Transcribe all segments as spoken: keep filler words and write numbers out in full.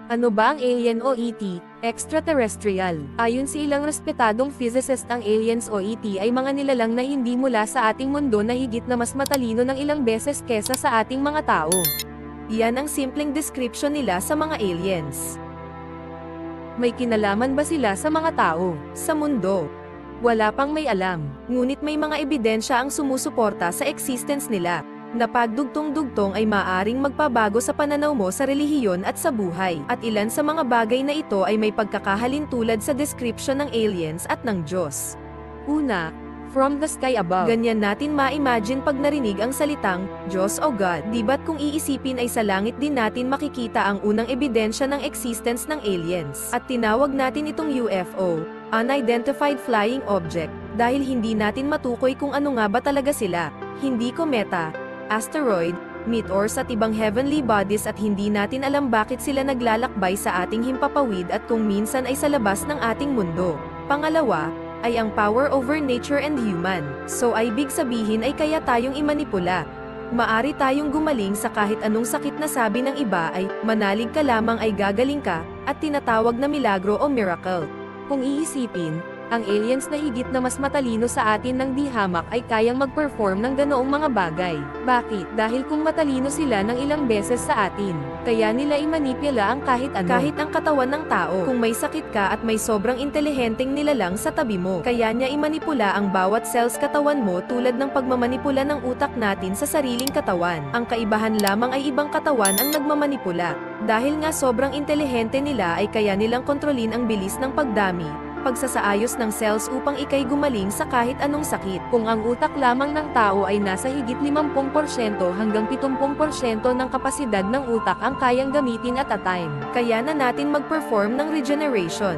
Ano ba ang alien o E T? Extraterrestrial. Ayon sa ilang respetadong physicist, ang aliens o E T ay mga nilalang na hindi mula sa ating mundo na higit na mas matalino ng ilang beses kesa sa ating mga tao. Yan ang simpleng description nila sa mga aliens. May kinalaman ba sila sa mga tao, sa mundo? Wala pang may alam, ngunit may mga ebidensya ang sumusuporta sa existence nila. Na pagdugtong-dugtong ay maaaring magpabago sa pananaw mo sa relihiyon at sa buhay. At ilan sa mga bagay na ito ay may pagkakahalin tulad sa description ng aliens at ng Diyos. Una, from the sky above. Ganyan natin ma-imagine pag narinig ang salitang Diyos o God. Di ba't kung iisipin ay sa langit din natin makikita ang unang ebidensya ng existence ng aliens. At tinawag natin itong U F O, Unidentified Flying Object, dahil hindi natin matukoy kung ano nga ba talaga sila. Hindi kometa, asteroid, meteors at ibang heavenly bodies, at hindi natin alam bakit sila naglalakbay sa ating himpapawid at kung minsan ay sa labas ng ating mundo. Pangalawa, ay ang power over nature and human. So ay ibig sabihin ay kaya tayong imanipula. Maari tayong gumaling sa kahit anong sakit na sabi ng iba ay, manalig ka lamang ay gagaling ka, at tinatawag na milagro o miracle. Kung iisipin, ang aliens na higit na mas matalino sa atin ng di hamak ay kayang mag-perform ng ganoong mga bagay. Bakit? Dahil kung matalino sila ng ilang beses sa atin, kaya nila imanipula ang kahit ano. Kahit ang katawan ng tao. Kung may sakit ka at may sobrang intelihenteng nilalang sa tabi mo, kaya niya imanipula ang bawat cells katawan mo tulad ng pagmamanipula ng utak natin sa sariling katawan. Ang kaibahan lamang ay ibang katawan ang nagmamanipula. Dahil nga sobrang intelihente nila ay kaya nilang kontrolin ang bilis ng pagdami, pagsasaayos ng cells upang ikay gumaling sa kahit anong sakit. Kung ang utak lamang ng tao ay nasa higit limampu porsyento hanggang pitumpu porsyento ng kapasidad ng utak ang kayang gamitin at a time, kaya na natin mag-perform ng regeneration.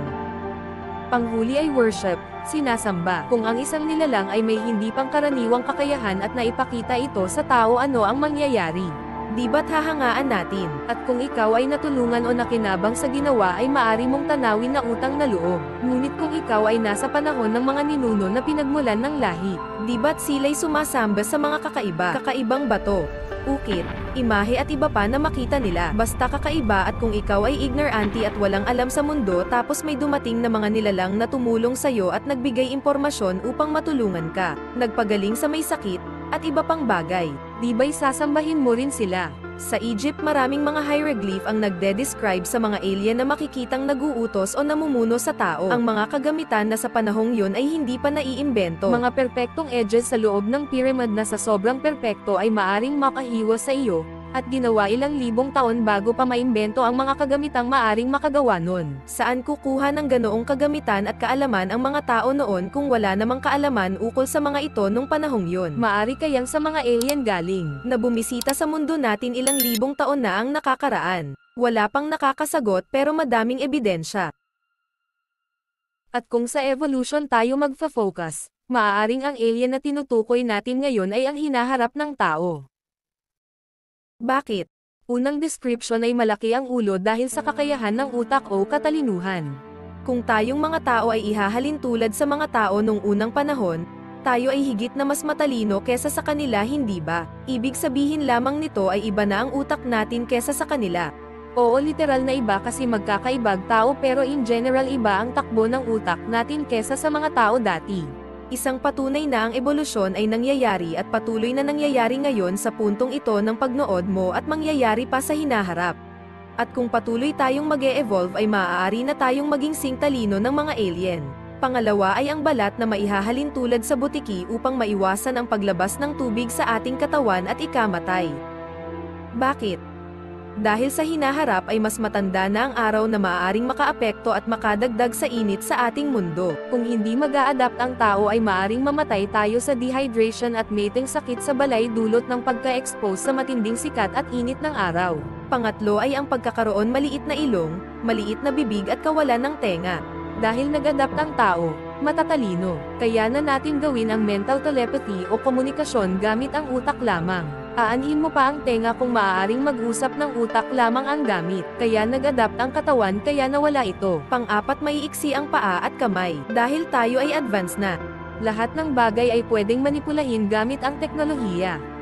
Panghuli ay worship, sinasamba. Kung ang isang nilalang ay may hindi pangkaraniwang kakayahan at naipakita ito sa tao, ano ang mangyayari? Di ba't hahangaan natin? At kung ikaw ay natulungan o nakinabang sa ginawa ay maari mong tanawin na utang na loob. Ngunit kung ikaw ay nasa panahon ng mga ninuno na pinagmulan ng lahi, di ba't sila'y sumasamba sa mga kakaiba, kakaibang bato, ukit, imahe at iba pa na makita nila? Basta kakaiba. At kung ikaw ay ignorante at walang alam sa mundo tapos may dumating na mga nilalang na tumulong sa'yo at nagbigay impormasyon upang matulungan ka, nagpagaling sa may sakit, at iba pang bagay, di ba'y sasambahin mo rin sila? Sa Egypt maraming mga hieroglyph ang nagde-describe sa mga alien na makikitang naguutos o namumuno sa tao. Ang mga kagamitan na sa panahong yun ay hindi pa naiimbento. Mga perpektong edges sa loob ng pyramid na sa sobrang perpekto ay maaring makahiwas sa iyo, at ginawa ilang libong taon bago pa maimbento ang mga kagamitang maaring makagawa nun. Saan kukuha ng ganoong kagamitan at kaalaman ang mga tao noon kung wala namang kaalaman ukol sa mga ito nung panahong yun? Maari kayang sa mga alien galing, na bumisita sa mundo natin ilang libong taon na ang nakakaraan. Wala pang nakakasagot pero madaming ebidensya. At kung sa evolution tayo magfa-focus, maaaring ang alien na tinutukoy natin ngayon ay ang hinaharap ng tao. Bakit? Unang description ay malaki ang ulo dahil sa kakayahan ng utak o katalinuhan. Kung tayong mga tao ay ihahalin tulad sa mga tao nung unang panahon, tayo ay higit na mas matalino kesa sa kanila, hindi ba? Ibig sabihin lamang nito ay iba na ang utak natin kesa sa kanila. Oo, literal na iba kasi magkakaibag tao, pero in general iba ang takbo ng utak natin kesa sa mga tao dati. Isang patunay na ang ebolusyon ay nangyayari at patuloy na nangyayari ngayon sa puntong ito ng pagnood mo at mangyayari pa sa hinaharap. At kung patuloy tayong mag-e-evolve ay maaari na tayong maging sing talino ng mga alien. Pangalawa ay ang balat na maihahalin tulad sa butiki upang maiwasan ang paglabas ng tubig sa ating katawan at ikamatay. Bakit? Dahil sa hinaharap ay mas matanda na ang araw na maaaring makaapekto at makadagdag sa init sa ating mundo. Kung hindi mag-a-adapt ang tao ay maaaring mamatay tayo sa dehydration at mating sakit sa balay dulot ng pagka-expose sa matinding sikat at init ng araw. Pangatlo ay ang pagkakaroon maliit na ilong, maliit na bibig at kawalan ng tenga. Dahil nag-adapt ang tao, matatalino, kaya na natin gawin ang mental telepathy o komunikasyon gamit ang utak lamang. Aanhin mo pa ang tenga kung maaaring mag-usap ng utak lamang ang gamit, kaya nag-adapt ang katawan kaya nawala ito. Pang-apat, maiiksi ang paa at kamay, dahil tayo ay advanced na. Lahat ng bagay ay pwedeng manipulahin gamit ang teknolohiya.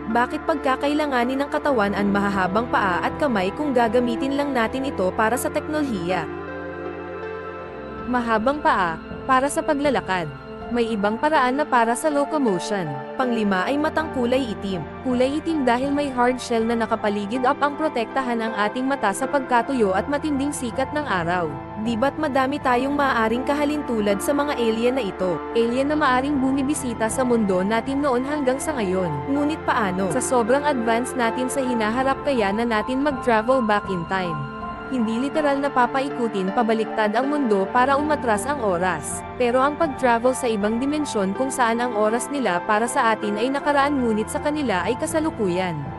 Bakit pagkakailanganin ng katawan ang mahahabang paa at kamay kung gagamitin lang natin ito para sa teknolohiya? Mahabang paa, para sa paglalakad. May ibang paraan na para sa locomotion. Panglima ay matang kulay itim. Kulay itim dahil may hard shell na nakapaligid up ang protektahan ang ating mata sa pagkatuyo at matinding sikat ng araw. Di ba't madami tayong maaaring kahalintulad sa mga alien na ito? Alien na maaring bumibisita sa mundo natin noon hanggang sa ngayon. Ngunit paano? Sa sobrang advance natin sa hinaharap kaya na natin mag-travel back in time. Hindi literal na papaikutin pabaliktad ang mundo para umatras ang oras. Pero ang pag-travel sa ibang dimensyon kung saan ang oras nila para sa atin ay nakaraan ngunit sa kanila ay kasalukuyan.